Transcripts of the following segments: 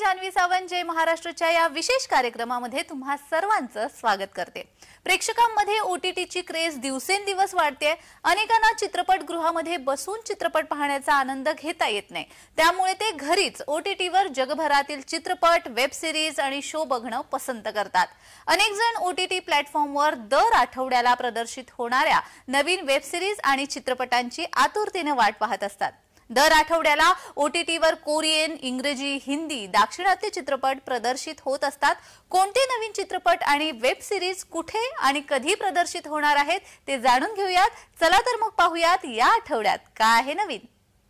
जान्हवी सावंत जय महाराष्ट्रच्या या विशेष कार्यक्रमामध्ये तुम्हा सर्वांचं स्वागत करते। प्रेक्षकांमध्ये ओटीटीची क्रेज दिवसेंदिवस वाढते। अनेकांना चित्रपटगृहामध्ये बसून चित्रपट पाहण्याचा आनंद घेता येत नाही, त्यामुळे ते घरीच ओटीटीवर जगभरातील चित्रपट, वेब सिरीज आणि शो बघणं पसंत करतात। अनेक जण ओटीटी प्लॅटफॉर्मवर दर आठवड्याला प्रदर्शित होणाऱ्या नवीन वेब सिरीज आणि चित्रपटांची आतुरतेने वाट पाहत असतात। दर आठवड्याला ओटीटीवर कोरियन, इंग्रजी, हिंदी, दाक्षिणात्य चित्रपट प्रदर्शित होत असतात। कोणते नवीन चित्रपट आणि वेब सिरीज कुठे आणि कधी प्रदर्शित होणार आहेत ते जाणून घेऊयात। चला तर मग पाहूयात या आठवड्यात काय आहे नवीन।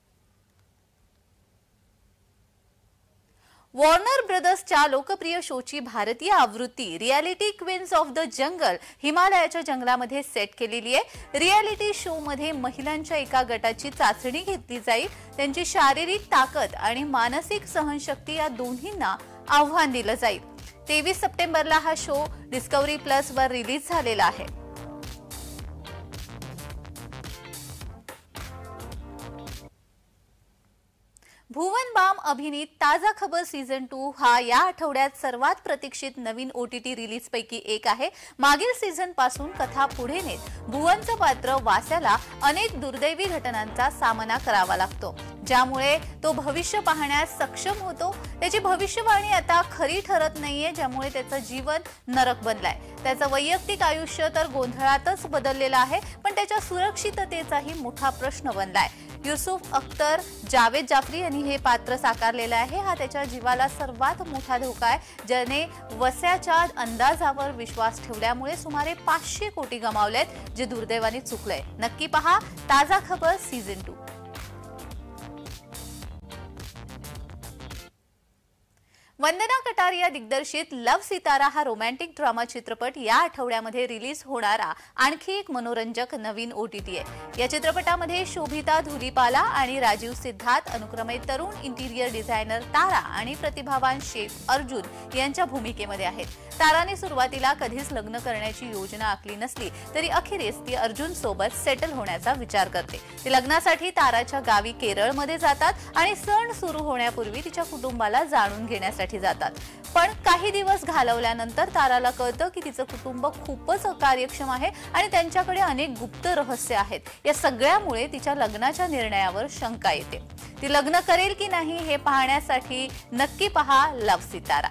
वॉर्नर ब्रदर्सच्या लोकप्रिय शोची भारतीय आवृत्ती reality queens of the jungle हिमालयाच्या जंगलामध्ये सेट केलेली आहे। रियालिटी शो मध्ये महिलांच्या एका गटाची चाचणी घेतली जाईल। त्यांची शारीरिक ताकद आणि मानसिक सहनशक्ती या दोन्हींना आव्हान दिलं जाईल। 23 सप्टेंबरला हा शो डिस्कव्हरी प्लस वर रिलीज झालेला आहे। भुवन बाम अभिनीत ताजा खबर सीझन 2 हा या आठवड्यात सर्वात प्रतीक्षित नवीन ओटीटी रिलीज पैकी एक आहे। मागील सीझन पासून कथा पुढे नेत भुवनचं पात्र वास्याला अनेक दुर्दैवी घटनांचा सामना करावा लागतो, ज्यामुळे तो भविष्य पाहण्यास सक्षम होतो। त्याची भविष्यवाणी आता खरी ठरत नाहीये, ज्यामुळे त्याचं जीवन नरक बनलाय। त्याचं वैयक्तिक आयुष्य तर गोंधळातच बदललेलं आहे, पण त्याच्या सुरक्षिततेचाही मोठा प्रश्न बनलाय। युसुफ अख्तर जावेद जाफरी यांनी हे पात्र साकारलेलं आहे। हा त्याच्या जीवाला सर्वात मोठा धोका आहे, ज्याने वस्याच्या अंदाजावर विश्वास ठेवल्यामुळे सुमारे 500 कोटी गमावलेत, जे दुर्दैवाने चुकलंय। नक्की पहा ताजा खबर सीझन 2। वंदना कटारिया दिग्दर्शित लव सितारा हा रोमॅन्टिक ड्रामा चित्रपट या आठवड्यामध्ये रिलीज होणारा आणखी एक मनोरंजक नवीन ओटीटी आहे। या चित्रपटामध्ये शोभिता धुलीपाला आणि राजीव सिद्धार्थ अनुक्रमे तरुण इंटिरियर डिझायनर तारा आणि प्रतिभावान शेफ अर्जुन यांच्या भूमिकेमध्ये आहेत। ताराने सुरुवातीला कधीच लग्न करण्याची योजना आखली नसली तरी अखेरीस ती अर्जुन सोबत सेटल होण्याचा विचार करते। ती लग्नासाठी ताराच्या गावी केरळमध्ये जातात आणि सण सुरू होण्यापूर्वी तिच्या कुटुंबाला जाणून घेण्यासाठी जातात। पण काही दिवस घालवल्यानंतर ताराला कळतं की तिचं कुटुंब खूपच अकार्यक्षम आहे आणि त्यांच्याकडे अनेक गुप्त रहस्य आहेत। या सगळ्यामुळे तिच्या लग्नाच्या निर्णयावर शंका येते। ती लग्न करेल की नाही हे पाहण्यासाठी नक्की पहा लव सितारा।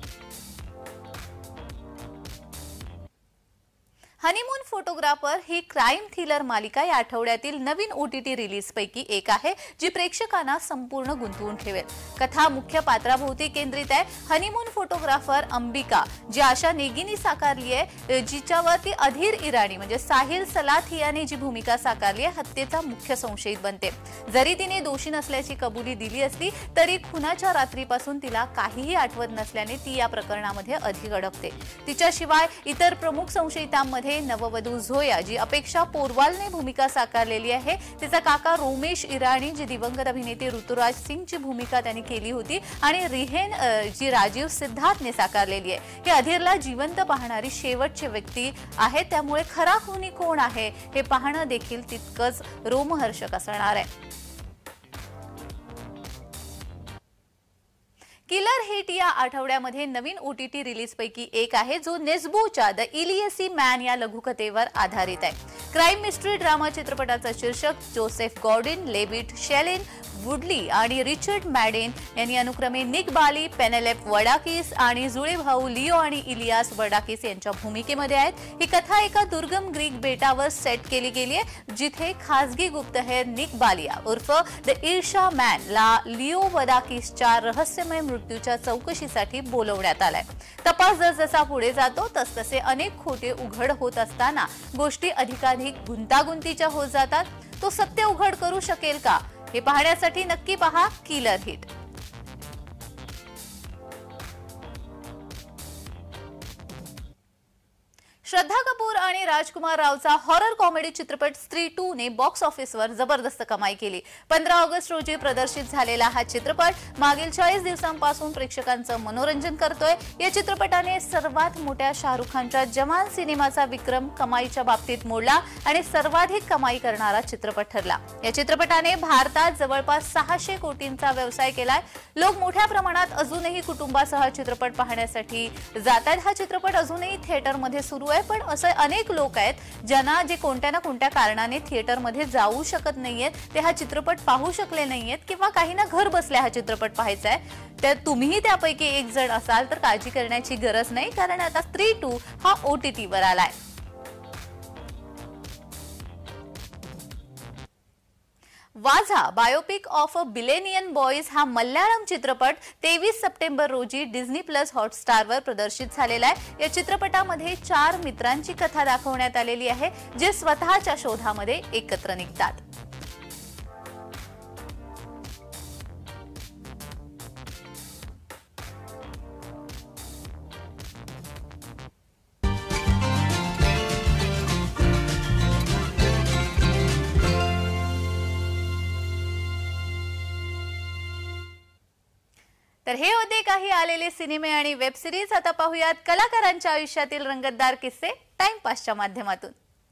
हनीमून फोटोग्राफर ही क्राइम थ्रिलर मालिका या आठवड्यातील नवीन ओटीटी रिलीज पैकी एक आहे, जी प्रेक्षकांना संपूर्ण गुंतवून ठेवेल। कथा मुख्य पात्राभोवती केंद्रित आहे। हनीमून फोटोग्राफर अंबिका, जी आशा नेगीने साकारली आहे, जिच्यावरती अधीर इराणी म्हणजे साहिल सलाथियाने जी भूमिका साकारली आहे, हत्येचा मुख्य संशयित बनते। जरी तिने दोषी नसल्याची कबुली दिली असली तरी खुनाच्या रात्रीपासून तिला काहीही आठवत नसल्याने ती या प्रकरणामध्ये अधिक अडकते। तिच्याशिवाय इतर प्रमुख संशयितांमध्ये नववधू झोया, जी अपेक्षा पोरवालने भूमिका साकारलेली आहे, तिचा काका रोमेश इराणी, जी दिवंगत अभिनेते ऋतुराज सिंगची भूमिका त्यांनी केली होती, आणि रिहेन, जी राजीव सिद्धार्थने साकारलेली आहे। हे अधीरला जिवंत पाहणारी शेवटची व्यक्ती आहे, त्यामुळे खरा खुनी कोण आहे हे पाहणं देखील तितकंच रोमहर्षक असणार आहे। किलर हिट या आठवड्यामध्ये नवीन ओटीटी रिलीज पैकी एक आहे, जो नेस्बोच्या द इलियसी मॅन या लघुकथेवर आधारित आहे। क्राइम मिस्ट्री ड्रामा चित्रपटाचा शीर्षक Joseph Gordon, Levitt Shailene Woodley आणि रिचर्ड मॅडेन यांनी अनुक्रमे निक बाली, पेनेलेप वडाकिस आणि जुळे भाऊ लिओ आणि इलियास वडाकिस यांच्या भूमिकेमध्ये आहेत। ही कथा एका दुर्गम ग्रीक बेटावर सेट केली गेली आहे, जिथे खासगी गुप्तहेर निक बालिया उर्फ द इर्शा मॅन ला लिओ वडाकिसच्या रहस्यमय मृत्यूच्या चौकशीसाठी बोलवण्यात आलाय। तपास जसजसा पुढे जातो तसतसे अनेक खोटे उघड होत असताना गोष्टी अधिकाधिक गुंतागुंतीच्या होत जातात। तो सत्य उघड करू शकेल का हे पाहण्यासाठी नक्की पहा किलर हिट। श्रद्धा कपूर आणि राजकुमार रावचा हॉरर कॉमेडी चित्रपट स्त्री 2 ने बॉक्स ऑफिसवर जबरदस्त कमाई केली। 15 ऑगस्ट रोजी प्रदर्शित झालेला हा चित्रपट मागील 40 दिवसांपासून प्रेक्षकांचं मनोरंजन करतोय। या चित्रपटाने सर्वात मोठ्या शाहरुख खानच्या जवान सिनेमाचा विक्रम कमाईच्या बाबतीत मोडला आणि सर्वाधिक कमाई करणारा चित्रपट ठरला। या चित्रपटाने भारतात जवळपास 600 कोटींचा व्यवसाय केलाय। लोक मोठ्या प्रमाणात अजूनही कुटुंबासह चित्रपट पाहण्यासाठी जातात। हा चित्रपट अजूनही थिएटरमध्ये सुरू आहे, पण असे अनेक लोक आहेत ज्यांना जे कोणत्या ना कोणत्या कारणाने थिएटरमध्ये जाऊ शकत नाहीयेत, ते हा चित्रपट पाहू शकले नाहीयेत किंवा काहींना घर बसल्या हा चित्रपट पाहायचा आहे। तर तुम्हीही त्यापैकी एक जण असाल तर काळजी करण्याची गरज नाही, कारण आता स्त्री 2 हा OTT वर आलाय। Vaazha biopic of a billion boys हा मल्याळम चित्रपट 23 सप्टेंबर रोजी डिझनी प्लस हॉटस्टारवर प्रदर्शित झालेला आहे। या चित्रपटामध्ये 4 मित्रांची कथा दाखवण्यात आलेली आहे, जे स्वतःच्या शोधामध्ये एकत्र निघतात। तर हे होते काही आलेले सिनेमे आणि वेब सिरीज। आता पाहूयात कलाकारांच्या आयुष्यातील रंगतदार किस्से टाइमपासच्या माध्यमातून।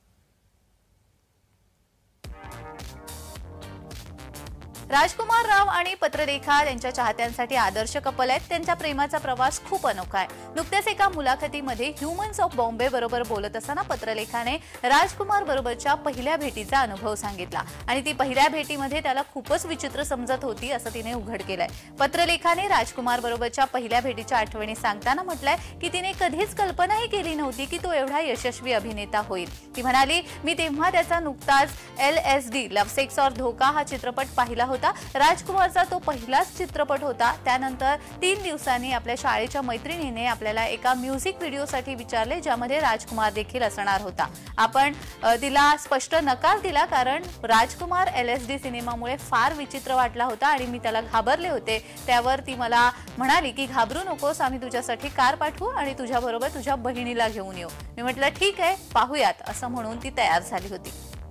राजकुमार राव आणि पत्रलेखा त्यांच्या चाहत्यांसाठी आदर्श कपल आहेत। त्यांच्या प्रेमाचा प्रवास खूप अनोखा आहे। नुकत्याच एका मुलाखतीमध्ये ह्युमन्स ऑफ बॉम्बे बरोबर बोलत असताना पत्रलेखाने राजकुमार बरोबरच्या पहिल्या भेटीचा अनुभव सांगितला आणि ती पहिल्या भेटीमध्ये त्याला खूपच विचित्र समजत होती असं तिने उघड केलंय। पत्रलेखाने राजकुमार बरोबरच्या पहिल्या भेटीच्या आठवणी सांगताना म्हटलंय की तिने कधीच कल्पनाही केली नव्हती की तो एवढा यशस्वी अभिनेता होईल। ती म्हणाली, मी तेव्हा त्याचा नुकताच LSD लव्ह सेक्स और धोका हा चित्रपट पाहिला होता। राजकुमारचा तो पहिलाच चित्रपट होता। त्यानंतर 3 दिवसांनी आपल्या शाळेच्या मैत्रिणीने आपल्याला एका म्युझिक व्हिडिओसाठी विचारले, ज्यामध्ये राजकुमार देखील असणार होता। आपण तिला स्पष्ट नकार दिला, कारण राजकुमार LSD सिनेमामुळे फार विचित्र वाटला होता आणि मी त्याला घाबरले होते। त्यावर ती मला म्हणाली की घाबरू नकोस, आम्ही तुझ्यासाठी कार पाठवू आणि तुझ्याबरोबर तुझ्या बहिणीला घेऊन येऊ। मी म्हटलं ठीक आहे, पाहूयात असं म्हणून ती तयार झाली होती।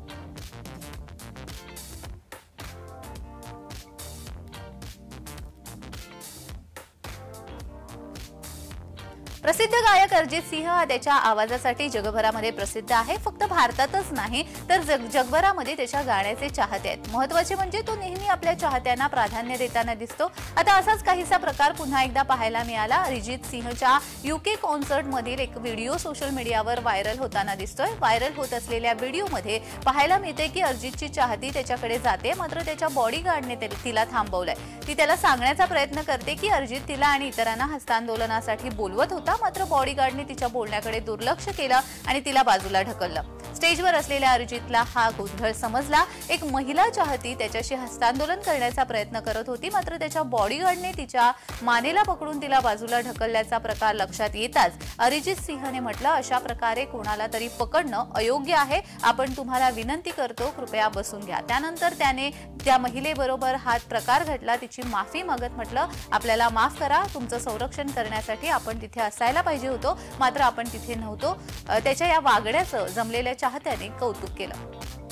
प्रसिद्ध गायक अरिजित सिंह हा त्याच्या आवाजासाठी जगभरामध्ये प्रसिद्ध आहे। फक्त भारतातच नाही तर जगभरामध्ये त्याच्या गाण्याचे चाहते आहेत। महत्त्वाचे म्हणजे तो नेहमी आपल्या चाहत्यांना प्राधान्य देताना दिसतो। आता असाच काहीसा प्रकार पुन्हा एकदा पाहायला मिळाला। अरिजित सिंहच्या UK कॉन्सर्ट मधील एक व्हिडिओ सोशल मीडियावर व्हायरल होताना दिसतोय। व्हायरल होत असलेल्या व्हिडिओमध्ये पाहायला मिळते की अरिजितची चाहती त्याच्याकडे जाते, मात्र त्याच्या बॉडीगार्डने तिला थांबवलंय। ती त्याला सांगण्याचा प्रयत्न करते की अरिजित तिला आणि इतरांना हस्तांदोलनासाठी बोलवत होता, मात्र बॉडीगार्डने तिच्या बोलण्याकडे दुर्लक्ष केलं आणि तिला बाजूला ढकललं। स्टेजवर असलेल्या अरिजितला हा गोंधळ समजला। एक महिला चाहती त्याच्याशी हस्तांदोलन करण्याचा प्रयत्न करत होती, मात्र त्याच्या बॉडीगार्डने तिच्या मानेला पकडून तिला बाजूला ढकलल्याचा प्रकार लक्षात येताच अरिजित सिंहने म्हटलं, अशा प्रकारे कोणाला तरी पकडणं अयोग्य आहे। आपण तुम्हाला विनंती करतो, कृपया बसून घ्या। त्यानंतर त्याने त्या महिलेबरोबर हा प्रकार घडला, तिची माफी मागत म्हटलं, आपल्याला माफ करा, तुमचं संरक्षण करण्यासाठी आपण तिथे असायला पाहिजे होतो, मात्र आपण तिथे नव्हतो। त्याच्या या वागण्याचं जमलेल्या चाहत्याने कौतुक केलं।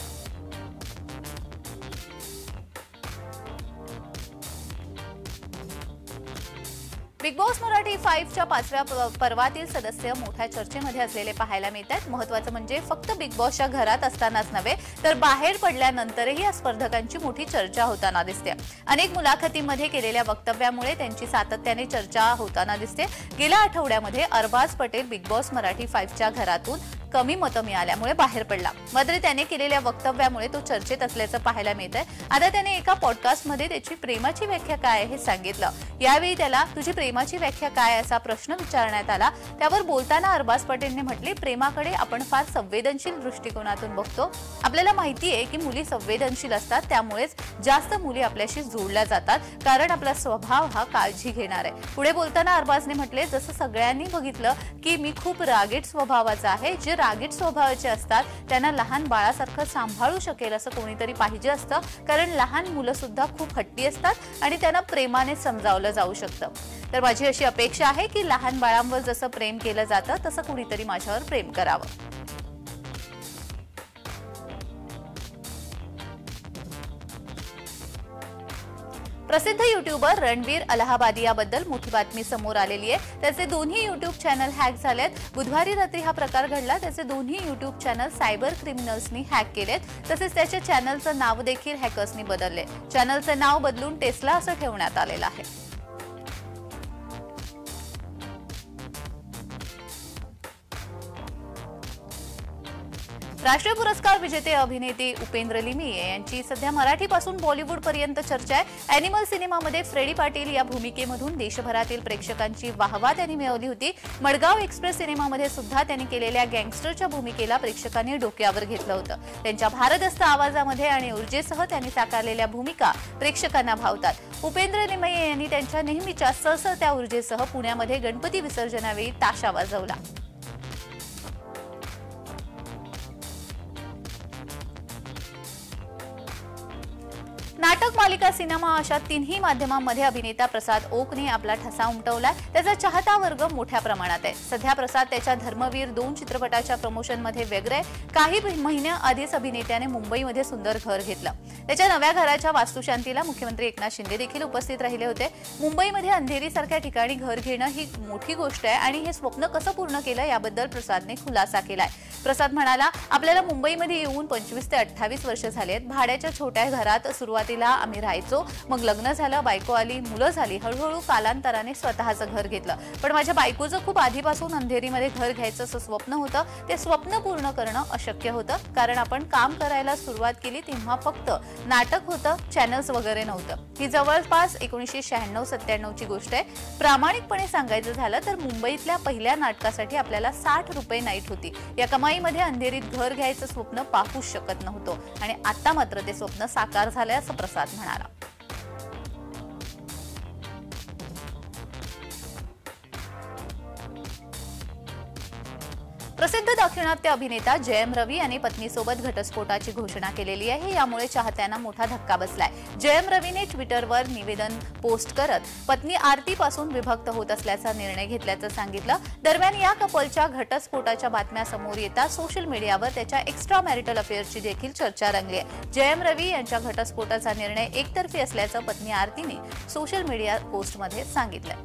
बिग बॉस मराठी 5 च्या 5व्या पर्वातील सदस्य मोठ्या चर्चेमध्ये असलेले पाहायला मिळतात। महत्त्वाचं म्हणजे फक्त बिग बॉसच्या घरात असतानाच नव्हे तर बाहेर पडल्यानंतरही या स्पर्धकांची मोठी चर्चा होताना दिसते। अनेक मुलाखतींमध्ये केलेल्या वक्तव्यामुळे त्यांची सातत्याने चर्चा होताना दिसते। गेल्या आठवड्यामध्ये अरबाज पटेल बिग बॉस मराठी 5 च्या घरातून कमी मतं मिळाल्यामुळे बाहेर पडला, मात्र त्याने केलेल्या वक्तव्यामुळे तो चर्चेत असल्याचं पाहायला मिळतंय। आता त्याने एका पॉडकास्टमध्ये त्याची प्रेमाची व्याख्या काय हे सांगितलं। यावेळी त्याला तुझी प्रेमाची व्याख्या काय असा प्रश्न विचारण्यात आला। त्यावर बोलताना अरबाज पटेलने म्हटले, प्रेमाकडे आपण फार संवेदनशील दृष्टिकोनातून बघतो। आपल्याला माहिती आहे की मुली संवेदनशील असतात, त्यामुळेच जास्त मुली आपल्याशी जोडल्या जातात, कारण आपला स्वभाव हा काळजी घेणार आहे। पुढे बोलताना अरबाजने म्हटले, जसं सगळ्यांनी बघितलं की मी खूप रागीट स्वभावाचा आहे, जे रागीट स्वभावाचे असतात त्यांना लहान बाळासारखं सांभाळू शकेल असं कोणीतरी पाहिजे असतं, कारण लहान मुलं सुद्धा खूप हट्टी असतात आणि त्यांना प्रेमाने समजावलं जाऊ शकतं। तर माझी अशी अपेक्षा आहे की लहान बाळांवर जसं प्रेम केलं जातं तसं कुणीतरी माझ्यावर प्रेम करावं। प्रसिद्ध यूट्यूबर रणवीर अलाहाबादियाबद्दल मोठी बातमी समोर आलेली आहे। त्याचे दोन्ही यूट्यूब चॅनल हॅक झालेत। बुधवारी रात्री हा प्रकार घडला। त्याचे दोन्ही यूट्यूब चॅनल सायबर क्रिमिनल्सनी हॅक केलेत। तसेच त्याच्या चॅनलचं नाव देखील हॅकर्सनी बदलले। चॅनलचं नाव बदलून टेस्ला असं ठेवण्यात आलेलं आहे। राष्ट्रीय पुरस्कार विजेते अभिनेते उपेंद्र लिमये यांची सध्या मराठीपासून बॉलिवूड पर्यंत चर्चा आहे। एनिमल सिनेमामध्ये फ्रेडी पाटील या भूमिकेमधून देशभरातील प्रेक्षकांची वाहवा त्यांनी मिळवली होती। मडगाव एक्सप्रेस सिनेमामध्ये सुद्धा त्यांनी केलेल्या गँगस्टरच्या भूमिकेला प्रेक्षकांनी डोक्यावर घेतलं होतं। त्यांच्या भारदस्त आवाजामध्ये आणि ऊर्जेसह त्यांनी साकारलेल्या भूमिका प्रेक्षकांना भावतात। उपेंद्र लिमये यांनी त्यांच्या नेहमीच्या सळसळत्या ऊर्जेसह पुण्यामध्ये गणपती विसर्जनावेळी ताशा वाजवला। नाटक, मालिका, सिनेमा अशा तिन्ही माध्यमांमध्ये अभिनेता प्रसाद ओकने आपला ठसा उमटवलाय। त्याचा चाहता वर्ग मोठ्या प्रमाणात आहे। सध्या प्रसाद त्याच्या धर्मवीर 2 चित्रपटाच्या प्रमोशनमध्ये व्यग्र आहे। काही महिन्याआधीच अभिनेत्याने मुंबईमध्ये सुंदर घर घेतलं। त्याच्या नव्या घराच्या वास्तुशांतीला मुख्यमंत्री एकनाथ शिंदे देखील उपस्थित राहिले होते। मुंबईमध्ये अंधेरीसारख्या ठिकाणी घर घेणं ही मोठी गोष्ट आहे आणि हे स्वप्न कसं पूर्ण केलं याबद्दल प्रसादने खुलासा केलाय। प्रसाद म्हणाला, आपल्याला मुंबईमध्ये येऊन 25 ते 28 वर्ष झाली आहेत। भाड्याच्या छोट्या घरात सुरुवातीला आम्ही राहायचो, मग लग्न झालं, बायको आली, मुलं झाली, हळूहळू कालांतराने स्वतःचं घर घेतलं। पण माझ्या बायकोचं खूप आधीपासून अंधेरीमध्ये घर घ्यायचं असं स्वप्न होतं। ते स्वप्न पूर्ण करणं अशक्य होतं, कारण आपण काम करायला सुरुवात केली तेव्हा फक्त नाटक होतं, चॅनल्स वगैरे नव्हतं। ही जवळपास 1996-97 ची गोष्ट आहे। प्रामाणिकपणे सांगायचं झालं तर मुंबईतल्या पहिल्या नाटकासाठी आपल्याला 60 रुपये नाईट होती। या कमाईमध्ये अंधेरीत घर घ्यायचं स्वप्न पाहूच शकत नव्हतो आणि आता मात्र ते स्वप्न साकार झालंय असं प्रसाद म्हणाला। प्रसिद्ध दाक्षिणात्य अभिनेता जयम रवी यांनी पत्नीसोबत घटस्फोटाची घोषणा केलेली आहे। यामुळे चाहत्यांना मोठा धक्का बसलाय। जयम रवीने ट्विटरवर निवेदन पोस्ट करत पत्नी आरतीपासून विभक्त होत असल्याचा निर्णय घेतल्याचं सांगितलं। दरम्यान या कपलच्या घटस्फोटाच्या बातम्या समोर येतात सोशल मीडियावर त्याच्या एक्स्ट्रा मॅरिटल अफेअरची देखील चर्चा रंगली आहे। जयम रवी यांच्या घटस्फोटाचा निर्णय एकतर्फी असल्याचं पत्नी आरतीने सोशल मीडिया पोस्टमध्ये सांगितलं।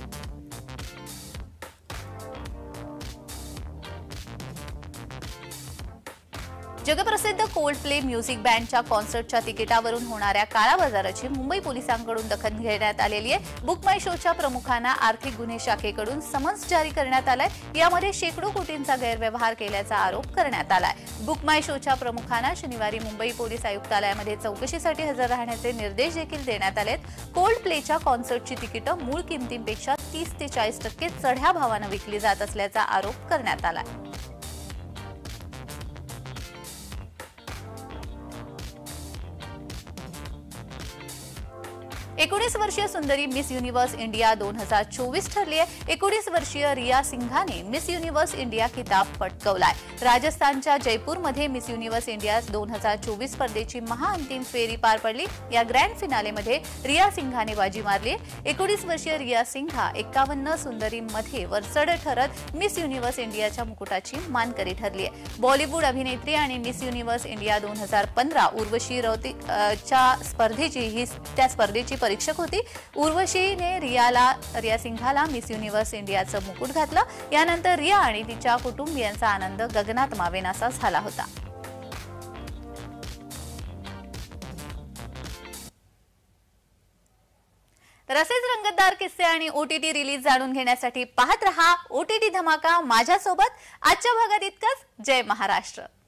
जगप्रसिद्ध कोल्डप्ले म्युझिक बँडच्या कॉन्सर्टच्या तिकिटावरून होणाऱ्या काळाबाजाराची मुंबई पोलिसांकडून दखल घेण्यात आलेली आहे। बुक माय शोच्या प्रमुखांना आर्थिक गुन्हे शाखेकडून समन्स जारी करण्यात आलाय। यामध्ये शेकडो कोटींचा गैरव्यवहार केल्याचा आरोप करण्यात आलाय। बुक माय शोच्या प्रमुखांना शनिवारी मुंबई पोलीस आयुक्तालयामध्ये चौकशीसाठी हजर राहण्याचे निर्देश देखील देण्यात आलेत। कोल्डप्लेच्या कॉन्सर्टची तिकीटं मूळ किमतीपेक्षा 30 ते 40% चढ्या भावानं विकली जात असल्याचा आरोप करण्यात आलाय। 19 वर्षीय सुंदरी मिस युनिवर्स इंडिया 2024 ठरली आहे। 19 वर्षीय रिया सिंघाने मिस युनिवर्स इंडिया किताब पटकावलाय। राजस्थानच्या जयपूरमध्ये मिस युनिवर्स इंडिया 2024 स्पर्धेची महाअंतिम फेरी पार पडली। या ग्रँड फिनालेमध्ये रिया सिंघाने बाजी मारली। 19 वर्षीय रिया सिंघा 51 सुंदरीमध्ये वरचढ ठरत मिस युनिवर्स इंडियाच्या मुकुटाची मानकरी ठरली आहे। बॉलिवूड अभिनेत्री आणि मिस युनिवर्स इंडिया 2015 उर्वशी रौतेच्या स्पर्धेची परीक्षक होती। उर्वशीने रिया सिंघाला मिस युनिवर्स इंडियाचं मुकुट घातलं। यानंतर रिया आणि तिच्या कुटुंबियांचा आनंद गगनात मावेनासा झाला होता। तर असेच रंगतदार किस्से आणि OTT रिलीज जाणून घेण्यासाठी पाहत रहा OTT धमाका माझ्यासोबत। आजच्या भागात इतकंच। जय महाराष्ट्र।